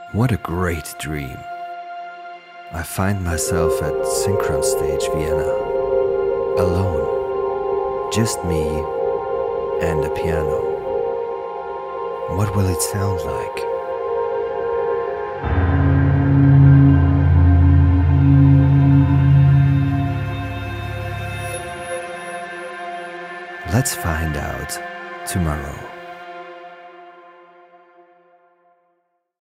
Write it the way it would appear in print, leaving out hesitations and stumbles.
What a great dream. I find myself at Synchron Stage Vienna, alone, just me and a piano. What will it sound like? Let's find out tomorrow.